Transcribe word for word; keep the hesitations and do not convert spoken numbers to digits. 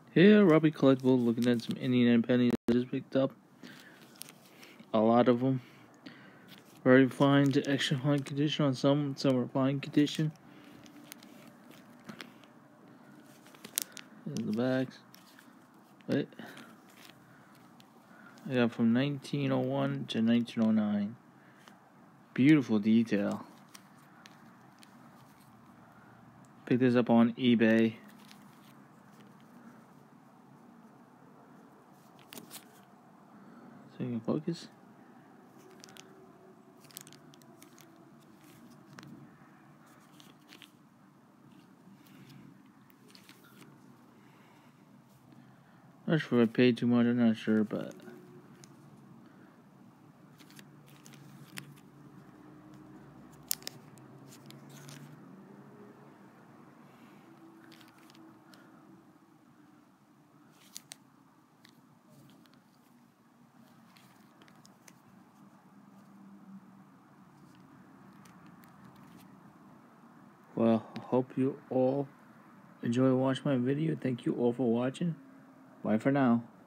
Here, Robbie Collectibles, looking at some Indian pennies I just picked up. A lot of them. Very fine to extra fine condition on some, some are fine condition. In the bags. Wait. I got from nineteen oh one to nineteen oh nine. Beautiful detail. Picked this up on eBay. So you can focus. Not sure if I paid too much, I'm not sure, but well, I hope you all enjoy watching my video. Thank you all for watching. Bye for now.